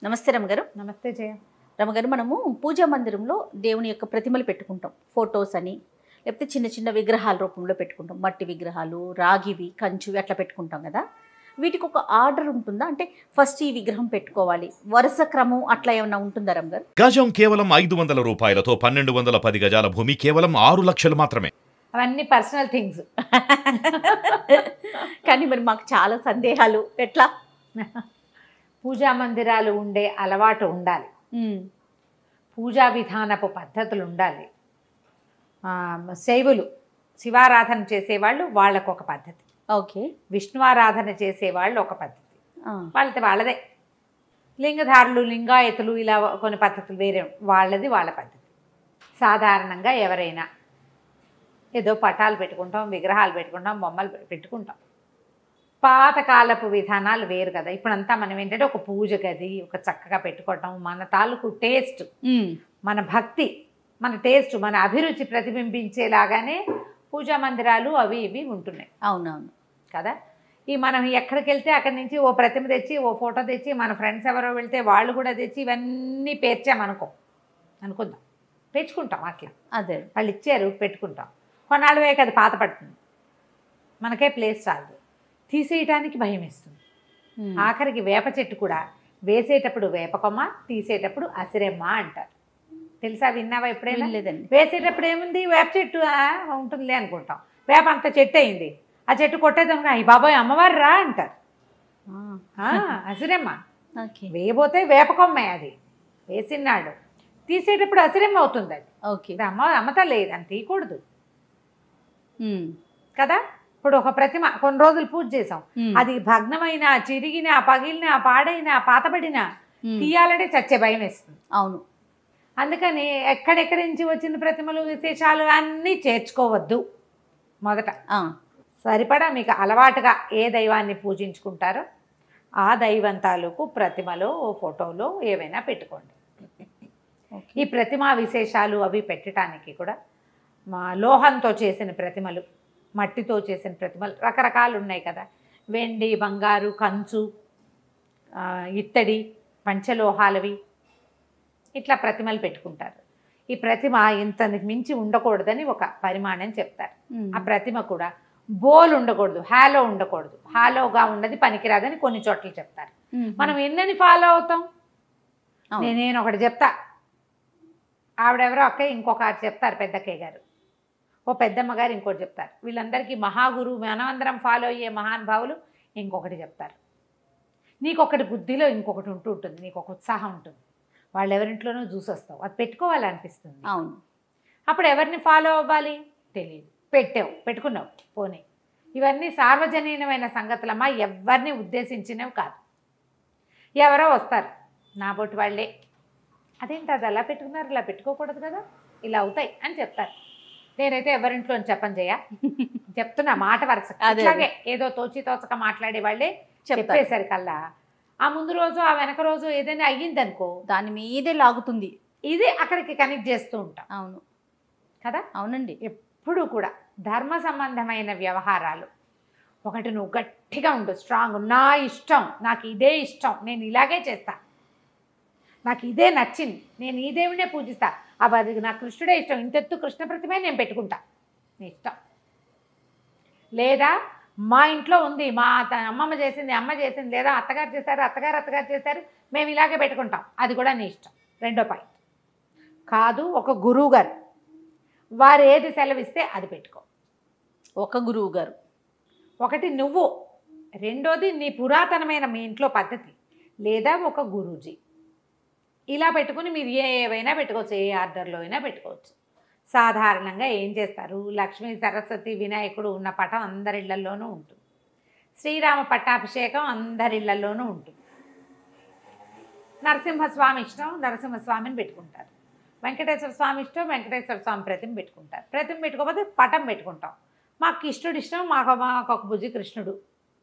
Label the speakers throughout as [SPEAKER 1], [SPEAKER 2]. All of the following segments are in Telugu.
[SPEAKER 1] నమస్తే రమగారు.
[SPEAKER 2] నమస్తే జయ.
[SPEAKER 1] రమగారు, మనము పూజా మందిరంలో దేవుని యొక్క ప్రతిమలు పెట్టుకుంటాం, ఫొటోస్ అని, లేకపోతే చిన్న చిన్న విగ్రహాల రూపంలో పెట్టుకుంటాం. మట్టి విగ్రహాలు, రాగివి, కంచువి అట్లా పెట్టుకుంటాం కదా. వీటికి ఒక ఆర్డర్ ఉంటుందా? అంటే ఫస్ట్ ఈ విగ్రహం పెట్టుకోవాలి, వరుస క్రమం అట్లా ఏమన్నా ఉంటుందా రమగారు?
[SPEAKER 3] గజం కేవలం 500 రూపాయలతో 1210 గజాల భూమి కేవలం 6 లక్షలు మాత్రమే.
[SPEAKER 2] అవన్నీ పర్సనల్ థింగ్స్.
[SPEAKER 1] కానీ మరి మాకు చాలా సందేహాలు. ఎట్లా?
[SPEAKER 2] పూజా మందిరాలు ఉండే అలవాటు ఉండాలి, పూజా విధానపు పద్ధతులు ఉండాలి. శైవులు శివారాధన చేసేవాళ్ళు వాళ్ళకు ఒక పద్ధతి,
[SPEAKER 1] ఓకే,
[SPEAKER 2] విష్ణువారాధన చేసేవాళ్ళు ఒక పద్ధతి, వాళ్ళదే. లింగధారులు, లింగాయతులు ఇలా కొన్ని పద్ధతులు వేరే, వాళ్ళది వాళ్ళ పద్ధతి. సాధారణంగా ఎవరైనా ఏదో పటాలు పెట్టుకుంటాం, విగ్రహాలు పెట్టుకుంటాం, బొమ్మలు పెట్టుకుంటాం. పాతకాలపు విధానాలు వేరు కదా. ఇప్పుడంతా మనం ఏంటంటే ఒక పూజ గది ఒక చక్కగా పెట్టుకోవటం, మన తాలూకు టేస్ట్, మన భక్తి, మన టేస్ట్, మన అభిరుచి ప్రతిబింబించేలాగానే పూజా మందిరాలు అవి ఇవి ఉంటున్నాయి.
[SPEAKER 1] అవునవును
[SPEAKER 2] కదా. ఈ మనం ఎక్కడికి వెళ్తే అక్కడి నుంచి ఓ ప్రతిమ తెచ్చి, ఓ ఫోటో తెచ్చి, మన ఫ్రెండ్స్ ఎవరో వెళ్తే వాళ్ళు కూడా తెచ్చి ఇవన్నీ అనుకుందాం, పెంచుకుంటాం. అట్లా
[SPEAKER 1] అదే
[SPEAKER 2] వాళ్ళు ఇచ్చారు పెట్టుకుంటాం. కొన్నాళ్ళు వేయక అది పాత పడుతుంది, మనకే ప్లేస్ చాలదు, తీసేయటానికి భయం వేస్తుంది. ఆఖరికి వేప చెట్టు కూడా వేసేటప్పుడు వేపకొమ్మ, తీసేటప్పుడు అసిరెమ్మ అంటారు. తెలుసా, విన్నావా ఎప్పుడైనా?
[SPEAKER 1] లేదండి.
[SPEAKER 2] వేసేటప్పుడు ఏముంది, వేప చెట్టు ఉంటుందిలే అనుకుంటాం. వేప అంత చెట్టు అయింది, ఆ చెట్టు కొట్టేదాం, అయ్యి బాబాయ్ అమ్మవారు రా అంటారు. అసిరెమ్మ. వేయబోతే వేపకొమ్మే, అది వేసినాడు, తీసేటప్పుడు అసిరెమ్మ అవుతుంది. అది
[SPEAKER 1] ఓకే,
[SPEAKER 2] అమ్మతా లేదు అని తీయకూడదు కదా. ఇప్పుడు ఒక ప్రతిమ కొన్ని రోజులు పూజ చేసాం, అది భగ్నమైన, చిరిగిన, పగిలిన, పాడైన, పాతబడిన తీయాలంటే చచ్చే భయం వేస్తుంది.
[SPEAKER 1] అవును.
[SPEAKER 2] అందుకని ఎక్కడెక్కడి నుంచి వచ్చిన ప్రతిమలు, విశేషాలు అన్నీ చేర్చుకోవద్దు. మొదట సరిపడా మీకు అలవాటుగా ఏ దైవాన్ని పూజించుకుంటారో ఆ దైవం తాలూకు ప్రతిమలో, ఫోటోలో ఏవైనా పెట్టుకోండి. ఈ ప్రతిమా విశేషాలు అవి పెట్టడానికి కూడా లోహంతో చేసిన ప్రతిమలు, మట్టితో చేసిన ప్రతిమలు రకరకాలు ఉన్నాయి కదా. వెండి, బంగారు, కంచు, ఇత్తడి, పంచలోహాలవి ఇట్లా ప్రతిమలు పెట్టుకుంటారు. ఈ ప్రతిమ ఇంతకు మించి ఉండకూడదని ఒక పరిమాణం చెప్తారు. ఆ ప్రతిమ కూడా బోల్ ఉండకూడదు, హాలో ఉండకూడదు. హాలోగా ఉన్నది పనికిరాదని కొన్ని చోట్ల చెప్తారు. మనం ఎన్నని ఫాలో అవుతాం? నేను ఒకటి చెప్తా, ఆవిడెవరో అక్కయ్య ఇంకొక చెప్తారు, పెద్దక్కయ్య గారు, ఓ పెద్దమ్మ గారు ఇంకోటి చెప్తారు. వీళ్ళందరికీ మహాగురువు, మనమందరం ఫాలో అయ్యే మహానుభావులు ఇంకొకటి చెప్తారు. నీకొకటి బుద్ధిలో ఇంకొకటి ఉంటుంది, నీకు ఒక ఉత్సాహం ఉంటుంది, వాళ్ళు ఎవరింట్లోనూ చూసి వస్తావు, అది పెట్టుకోవాలనిపిస్తుంది.
[SPEAKER 1] అవును.
[SPEAKER 2] అప్పుడు ఎవరిని ఫాలో అవ్వాలి తెలియదు, పెట్టుకున్నావు పోనీ. ఇవన్నీ సార్వజనీనమైన సంగతులమ్మా, ఎవరిని ఉద్దేశించినవి కాదు. ఎవరో వస్తారు, నా బొట్టు వాళ్ళే, అదేంటి అది అలా పెట్టుకున్నారు, ఇలా పెట్టుకోకూడదు కదా, ఇలా అవుతాయి అని చెప్తారు. నేనైతే ఎవరింట్లో చెప్పని చెప్తున్నా, మాట వరుస. అలాగే ఏదో తోచక మాట్లాడే వాళ్ళే చెప్పేసరికల్లా ఆ ముందు రోజు, ఆ వెనక రోజు ఏదైనా అయ్యిందనుకో,
[SPEAKER 1] దాని మీదే లాగుతుంది.
[SPEAKER 2] ఇదే అక్కడికి కనెక్ట్ చేస్తూ ఉంటాం.
[SPEAKER 1] అవును
[SPEAKER 2] కదా.
[SPEAKER 1] అవునండి.
[SPEAKER 2] ఎప్పుడు కూడా ధర్మ సంబంధమైన వ్యవహారాలు ఒకటి నువ్వు గట్టిగా ఉండు, స్ట్రాంగ్. నా ఇష్టం, నాకు ఇదే ఇష్టం, నేను ఇలాగే చేస్తా, నాకు ఇదే నచ్చింది, నేను ఈ దేవుడినే పూజిస్తా, అది నాకు కృష్ణుడే ఇష్టం, ఇంతెత్తు కృష్ణ ప్రతిమే నేను పెట్టుకుంటా, నీ ఇష్టం. లేదా మా ఇంట్లో ఉంది, మా అమ్మమ్మ చేసింది, అమ్మ చేసింది, లేదా అత్తగారు చేశారు, మేము ఇలాగే పెట్టుకుంటాం, అది కూడా నీ ఇష్టం. రెండో పాయింట్ కాదు, ఒక గురువు గారు వారు ఏది సెలవిస్తే అది పెట్టుకో.
[SPEAKER 1] ఒక గురువు గారు,
[SPEAKER 2] ఒకటి నువ్వు, రెండోది నీ పురాతనమైన మీ ఇంట్లో పద్ధతి, లేదా ఒక గురూజీ. ఇలా పెట్టుకుని మీరు ఏవైనా పెట్టుకోవచ్చు, ఏ ఆర్డర్లో అయినా పెట్టుకోవచ్చు. సాధారణంగా ఏం చేస్తారు, లక్ష్మీ, సరస్వతి, వినాయకుడు ఉన్న పటం అందరిళ్లలోనూ ఉంటుంది. శ్రీరామ పట్టాభిషేకం అందరిళ్లలోనూ ఉంటుంది. నరసింహస్వామి ఇష్టం, నరసింహస్వామిని పెట్టుకుంటారు. వెంకటేశ్వర స్వామి ఇష్టం, వెంకటేశ్వర స్వామి ప్రతిమ పెట్టుకుంటారు. ప్రతిమ పెట్టుకోకపోతే పటం పెట్టుకుంటాం. మాకు కృష్ణుడు ఇష్టం, మాకు ఒక భుజి కృష్ణుడు.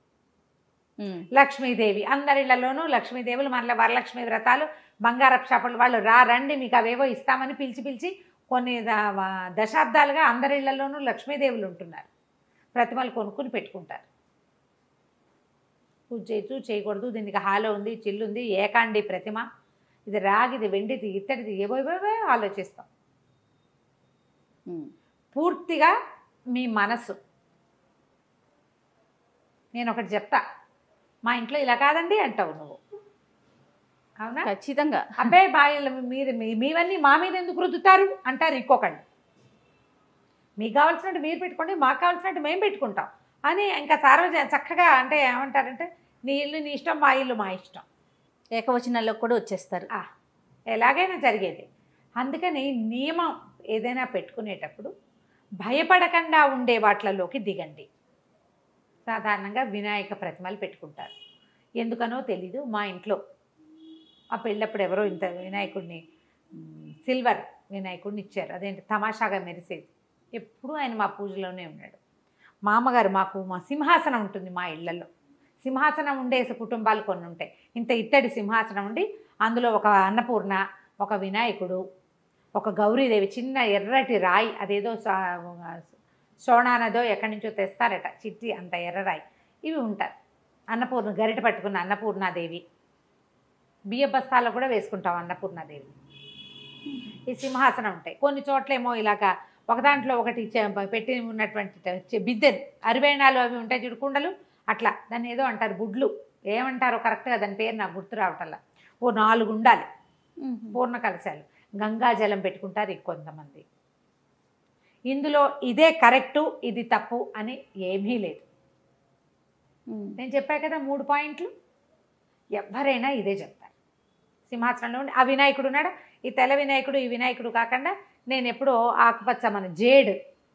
[SPEAKER 2] లక్ష్మీదేవి అందరిళ్లలోనూ లక్ష్మీదేవులు, మళ్ళీ వరలక్ష్మి వ్రతాలు, బంగారపు షాపులు, వాళ్ళు రండి మీకు అవేవో ఇస్తామని పిలిచి కొన్ని దశాబ్దాలుగా అందరిళ్లలోనూ లక్ష్మీదేవులు ఉంటున్నారు. ప్రతిమలు కొనుక్కుని పెట్టుకుంటారు. పూజ చేయొచ్చు చేయకూడదు, దీనికి హాలో ఉంది, చిల్లు ఉంది, ఏకాండి ప్రతిమ, ఇది రాగిది, వెండిది, ఇత్తడిది, ఏవో ఆలోచిస్తాం. పూర్తిగా మీ మనసు. నేను ఒకటి చెప్తా, మా ఇంట్లో ఇలా కాదండి అంటావు నువ్వు, అవునా?
[SPEAKER 1] ఖచ్చితంగా.
[SPEAKER 2] అబ్బాయి బాయిలు మీరు మీవన్నీ మా మీద ఎందుకు రుద్దుతారు అంటారు ఇంకొకళ్ళు. మీకు కావాల్సినట్టు మీరు పెట్టుకోండి, మాకు కావాల్సినట్టు మేము పెట్టుకుంటాం అని ఇంకా చక్కగా అంటే ఏమంటారంటే, నీ ఇల్లు నీ ఇష్టం, మా ఇల్లు మా ఇష్టం,
[SPEAKER 1] ఏకవచనాల్లో కూడా వచ్చేస్తారు.
[SPEAKER 2] ఎలాగైనా జరిగేది. అందుకని నియమం ఏదైనా పెట్టుకునేటప్పుడు భయపడకుండా ఉండే వాటిలలోకి దిగండి. సాధారణంగా వినాయక ప్రతిమలు పెట్టుకుంటారు, ఎందుకనో తెలీదు. మా ఇంట్లో ఆ పెళ్ళప్పుడు ఎవరో ఇంత వినాయకుడిని, సిల్వర్ వినాయకుడిని ఇచ్చారు. అదేంటి తమాషాగా మెరిసేది. ఎప్పుడూ ఆయన మా పూజలోనే ఉన్నాడు. మా అమ్మగారు మా సింహాసనం ఉంటుంది మా ఇళ్లలో. సింహాసనం ఉండేసి కుటుంబాలు కొన్ని ఉంటాయి. ఇంత ఇత్తడి సింహాసనం ఉండి అందులో ఒక అన్నపూర్ణ, ఒక వినాయకుడు, ఒక గౌరీదేవి, చిన్న ఎర్రటి రాయి, అదేదో సోనానదో ఎక్కడి నుంచో తెస్తారట, చిట్టి అంత ఎర్రరాయి, ఇవి ఉంటారు. అన్నపూర్ణ గరిట పట్టుకున్న అన్నపూర్ణాదేవి, బియ్య బస్తాల్లో కూడా వేసుకుంటాం అన్నపూర్ణాదేవి. ఈ సింహాసనం ఉంటాయి. కొన్ని చోట్లేమో ఇలాగా ఒక దాంట్లో ఒకటి పెట్టి ఉన్నటువంటి బిద్దెలు, అరివేణాలు అవి ఉంటాయి చూడు, కుండలు, అట్లా దాన్ని ఏదో అంటారు, గుడ్లు ఏమంటారో కరెక్ట్గా దాని పేరు నాకు గుర్తు రావటల్లా. ఓ 4 ఉండాలి పూర్ణ కలశాలు. గంగాజలం పెట్టుకుంటారు కొంతమంది. ఇందులో ఇదే కరెక్టు, ఇది తప్పు అని ఏమీ లేదు. నేను చెప్పా కదా 3 పాయింట్లు, ఎవరైనా ఇదే చెప్తారు. సింహాసనంలో ఉండి ఆ వినాయకుడు ఉన్నాడు, ఈ తెల్ల వినాయకుడు, ఈ వినాయకుడు కాకుండా నేను ఎప్పుడో ఆకుపచ్చ మన జేడు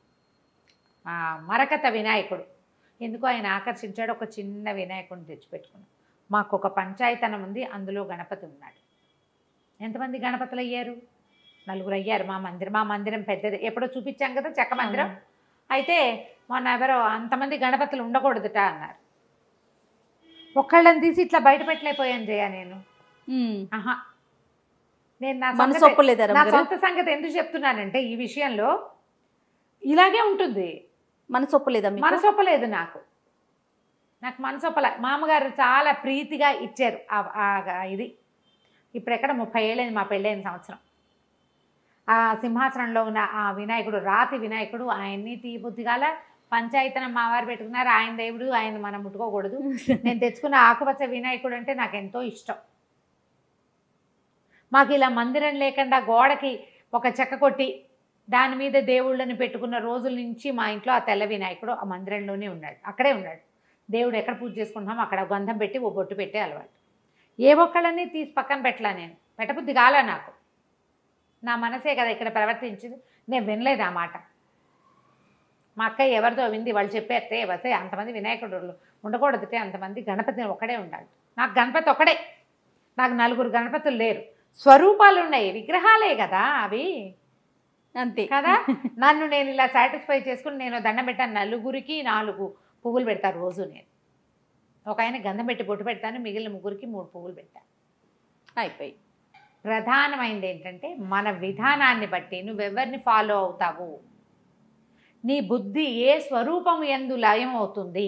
[SPEAKER 2] మరకత వినాయకుడు, ఎందుకో ఆయన ఆకర్షించాడు, ఒక చిన్న వినాయకుడిని తెచ్చిపెట్టుకున్నాం. మాకు ఒక పంచాయతనం ఉంది, అందులో గణపతి ఉన్నాడు. ఎంతమంది గణపతులు అయ్యారు? 4 అయ్యారు. మా మందిరం పెద్దది, ఎప్పుడో చూపించాం కదా చెక్క మందిరం. అయితే మొన్న ఎవరో అంతమంది గణపతులు ఉండకూడదుట అన్నారు. ఒక్కళ్ళని తీసి ఇట్లా బయట పెట్టలేకపోయాను జయ నేను. నేను నా సొంత సంగతి ఎందుకు చెప్తున్నానంటే, ఈ విషయంలో ఇలాగే ఉంటుంది. మనసొప్పలేదు నాకు మనసొప్పలే. మా అమ్మగారు చాలా ప్రీతిగా ఇచ్చారు ఇది. ఇప్పుడు ఎక్కడ 30 ఏళ్ళైంది మా పెళ్ళైన సంవత్సరం. ఆ సింహాసనంలో ఉన్న ఆ వినాయకుడు, రాతి వినాయకుడు, ఆయన్ని తీబుద్ధిగాల పంచాయతనం మావారు పెట్టుకున్నారు. ఆయన దేవుడు, ఆయన మనం ముట్టుకోకూడదు. నేను తెచ్చుకున్న ఆకుపచ్చ వినాయకుడు అంటే నాకు ఎంతో ఇష్టం. మాకు ఇలా మందిరం లేకుండా గోడకి ఒక చెక్క కొట్టి దాని మీద దేవుళ్ళని పెట్టుకున్న రోజుల నుంచి మా ఇంట్లో ఆ తెల్ల వినాయకుడు ఆ మందిరంలోనే ఉన్నాడు, అక్కడే ఉన్నాడు. దేవుడు ఎక్కడ పూజ చేసుకుంటున్నామో అక్కడ గంధం పెట్టి ఓ బొట్టు పెట్టే అలవాటు. ఏ ఒక్కళ్ళని తీసి పక్కన పెట్టలా, నేను పెట్టబుద్ధి కాలా. నాకు నా మనసే కదా ఇక్కడ ప్రవర్తించింది, నేను వినలేదు ఆ మాట. మా అక్కయ్య ఎవరితో వింది, వాళ్ళు చెప్పేస్తే వస్తే అంతమంది వినాయకుడు ఉండకూడదుటే, అంతమంది గణపతి ఒక్కడే ఉండాలి. నాకు గణపతి ఒక్కడే, నాకు 4 గణపతులు లేరు. స్వరూపాలు ఉన్నాయి, విగ్రహాలే కదా అవి, అంతే కదా. నన్ను నేను ఇలా సాటిస్ఫై చేసుకుని నేను దండం పెట్టాను. 4 పువ్వులు పెడతాను రోజు. నేను ఒక ఆయన గంధం పెట్టి బొట్టు పెడతాను, మిగిలిన 3 పువ్వులు పెడతాను, అయిపోయి. ప్రధానమైనది ఏంటంటే మన విధానాన్ని బట్టి నువ్వెవరిని ఫాలో అవుతావు, నీ బుద్ధి ఏ స్వరూపం యందు లయం అవుతుంది.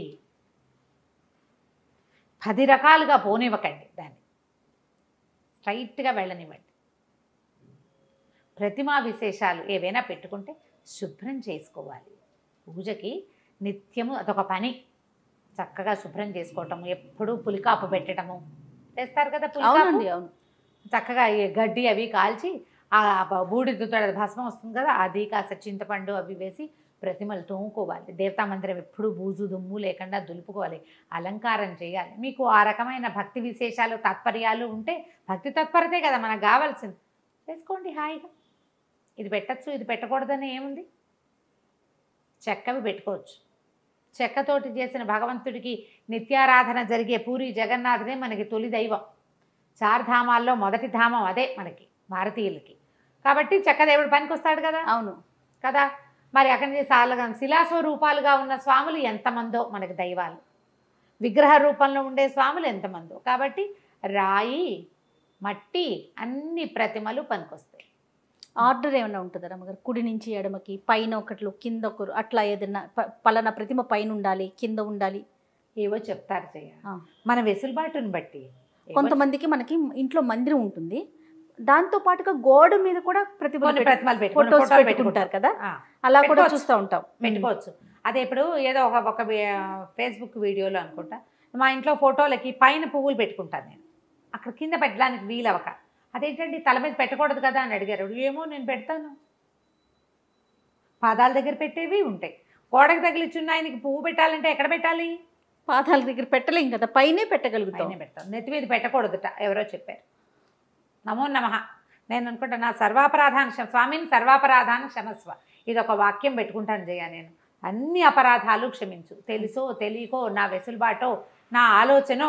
[SPEAKER 2] 10 రకాలుగా పోనివ్వకండి, దాన్ని స్ట్రైట్గా వెళ్ళనివ్వండి. ప్రతిమా విశేషాలు ఏవైనా పెట్టుకుంటే శుభ్రం చేసుకోవాలి. పూజకి నిత్యము అదొక పని, చక్కగా శుభ్రం చేసుకోవటము, ఎప్పుడూ పులికాపు పెట్టడము చేస్తారు కదా. పులికాపు చక్కగా గడ్డి అవి కాల్చి ఆ బూడిదతో భస్మం వస్తుంది కదా, అది కాస్త చింతపండు అవి వేసి ప్రతిమలు తోముకోవాలి. దేవతా మందిరం ఎప్పుడూ బూజు దుమ్ము లేకుండా దులుపుకోవాలి, అలంకారం చేయాలి. మీకు ఆ రకమైన భక్తి విశేషాలు తాత్పర్యాలు ఉంటే, భక్తి తత్పరతే కదా మనకు కావాల్సింది, చేసుకోండి హాయిగా. ఇది పెట్టచ్చు ఇది పెట్టకూడదని ఏముంది, చెక్కవి పెట్టుకోవచ్చు. చెక్కతోటి చేసిన భగవంతుడికి నిత్యారాధన జరిగే పూరి జగన్నాథుడే మనకి తొలి దైవం. 4 ధామాల్లో మొదటి ధామం అదే మనకి భారతీయులకి. కాబట్టి చెక్కదేవుడు పనికి వస్తాడు కదా. అవును కదా. మరి అక్కడి నుంచి శిలాస్వరూపాలుగా ఉన్న స్వాములు ఎంతమందో మనకి దైవాలు, విగ్రహ రూపంలో ఉండే స్వాములు ఎంతమందో. కాబట్టి రాయి మట్టి అన్ని ప్రతిమలు పనికొస్తాయి.
[SPEAKER 1] ఆర్డర్ ఏమైనా ఉంటుందా రమ్మగారు? కుడి నుంచి ఎడమకి, పైన ఒకట్లు కింద ఒకరు, అట్లా ఏదైనా పలానా ప్రతిమ పైన ఉండాలి కింద ఉండాలి
[SPEAKER 2] ఏవో చెప్తారు చెయ్య
[SPEAKER 1] ఆ.
[SPEAKER 2] మన వెసులుబాటుని బట్టి
[SPEAKER 1] కొంతమందికి మనకి ఇంట్లో మందిరం ఉంటుంది, దాంతో పాటుగా గోడ మీద కూడా
[SPEAKER 2] కొన్ని ప్రతిమలు
[SPEAKER 1] ఫోటోస్ పెట్టుకుంటారు కదా, అలా కూడా
[SPEAKER 2] పెట్టుకోవచ్చు.
[SPEAKER 1] చూస్తూ ఉంటాం.
[SPEAKER 2] పెట్టుకోవచ్చు. అదే ఇప్పుడు ఏదో ఒక ఫేస్బుక్ వీడియోలో అనుకుంటా మా ఇంట్లో ఫోటోలకి పైన పువ్వులు పెట్టుకుంటాను నేను, అక్కడ కింద పెట్టడానికి వీలవక, అదేంటండి తల మీద పెట్టకూడదు కదా అని అడిగారు. ఏమో నేను పెడతాను, పాదాల దగ్గర పెట్టేవి ఉంటాయి. గోడకు తగిలిచున్న ఆయనకి పువ్వు పెట్టాలంటే ఎక్కడ పెట్టాలి?
[SPEAKER 1] పాదాల దగ్గర పెట్టలేం కదా, పైనే పెట్టగలుగుతాం.
[SPEAKER 2] పైన పెడతాం, నెత్తి మీద పెట్టకూడదుట ఎవరో చెప్పారు. నమో నమః. నేను అనుకుంటా నా సర్వాపరాధాన్ని స్వామిని సర్వాపరాధాన్ని క్షమస్వ, ఇది ఒక వాక్యం పెట్టుకుంటాను జయ. నేను అన్ని అపరాధాలు క్షమించు, తెలుసో తెలియకో, నా వెసులుబాటో నా ఆలోచనో,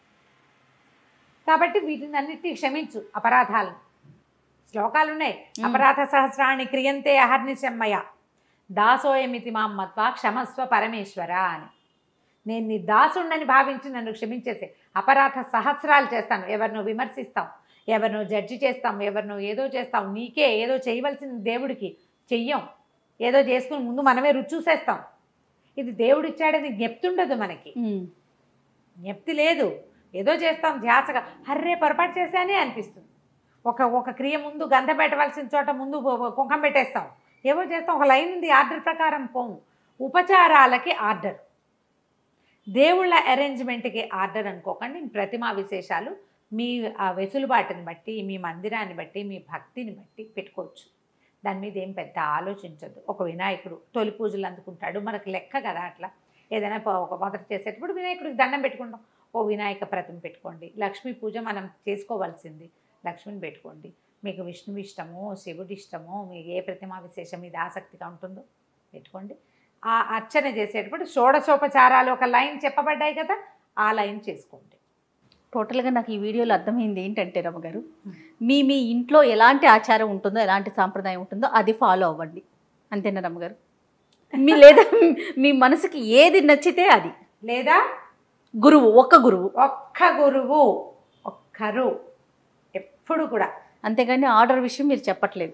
[SPEAKER 2] కాబట్టి వీటిని అన్నిటినీ క్షమించు అపరాధాలను. శ్లోకాలు ఉన్నాయి, అపరాధ సహస్రాన్ని క్రియంతే అహర్నిశమ్మయ దాసోయమితి మాం మత్వా క్షమస్వ పరమేశ్వర అని. నేను నీ దాసుండని భావించి నన్ను క్షమించేసే. అపరాధ సహస్రాలు చేస్తాను, ఎవరినో విమర్శిస్తాం, ఎవరినో జడ్జి చేస్తాం, ఎవరినో ఏదో చేస్తాం, నీకే ఏదో చేయవలసిన దేవుడికి చెయ్యం, ఏదో చేసుకుని ముందు మనమే రుచి చూసేస్తాం. ఇది దేవుడు ఇచ్చాడని జ్ఞప్తి ఉండదు మనకి, జ్ఞప్తి లేదు, ఏదో చేస్తాం ధ్యాసగా, హర్రే పొరపాటు చేశానే అనిపిస్తుంది. ఒక క్రియ ముందు గంధ పెట్టవలసిన చోట ముందు కుంకం పెట్టేస్తాం, ఏవో చేస్తాం, ఒక లైన్ ఉంది ఆర్డర్ ప్రకారం పోము. ఉపచారాలకి ఆర్డర్, దేవుళ్ళ అరేంజ్మెంట్కి ఆర్డర్ అనుకోకండి. ప్రతిమా విశేషాలు మీ వెసులుబాటుని బట్టి, మీ మందిరాన్ని బట్టి, మీ భక్తిని బట్టి పెట్టుకోవచ్చు. దాని మీద ఏం పెద్ద ఆలోచించద్దు. ఒక వినాయకుడు తొలి పూజలు అందుకుంటాడు, మనకు లెక్క కదా అట్లా. ఏదైనా ఒక మొదట చేసేటప్పుడు వినాయకుడికి దండం పెట్టుకుంటాం, ఓ వినాయక ప్రతిమ పెట్టుకోండి. లక్ష్మీ పూజ మనం చేసుకోవాల్సింది, లక్ష్మిని పెట్టుకోండి. మీకు విష్ణువు ఇష్టమో, శివుడి ఇష్టమో, మీకు ఏ ప్రతిమా విశేషం మీద ఆసక్తిగా ఉంటుందో పెట్టుకోండి. ఆ అర్చన చేసేటప్పుడు షోడశోపచారాలు ఒక లైన్ చెప్పబడ్డాయి కదా, ఆ లైన్ చేసుకోండి.
[SPEAKER 1] టోటల్గా నాకు ఈ వీడియోలో అర్థమైంది ఏంటంటే రమ్మగారు, మీ ఇంట్లో ఎలాంటి ఆచారం ఉంటుందో, ఎలాంటి సాంప్రదాయం ఉంటుందో అది ఫాలో అవ్వండి, అంతేనా రమ్మగారు? లేదా మీ మనసుకి ఏది నచ్చితే అది,
[SPEAKER 2] లేదా
[SPEAKER 1] గురువు ఒక్క గురువు
[SPEAKER 2] ఒక్కరు ఎప్పుడు కూడా,
[SPEAKER 1] అంతేగాని ఆర్డర్ విషయం మీరు చెప్పట్లేదు.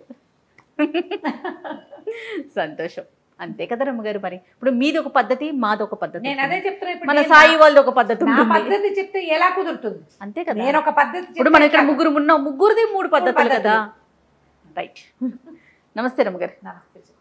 [SPEAKER 1] సంతోషం. అంతే కదా రమ్మగారు. మరి ఇప్పుడు మీది ఒక పద్ధతి, మాది ఒక పద్ధతి.
[SPEAKER 2] నేను అదే చెప్తున్నా,
[SPEAKER 1] మన సాయి వాళ్ళది ఒక పద్ధతి
[SPEAKER 2] నా
[SPEAKER 1] ఉంటుంది.
[SPEAKER 2] పద్ధతి చెప్తే ఎలా కుదురుతుంది?
[SPEAKER 1] అంతే కదా,
[SPEAKER 2] నేను ఒక పద్ధతి
[SPEAKER 1] ఇప్పుడు మనం ఇక్కడ ముగ్గురు ఉన్నాం, ముగ్గురిది 3 పద్ధతులు కదా. రైట్. నమస్తే రమ్మగారు.
[SPEAKER 2] నమస్తే.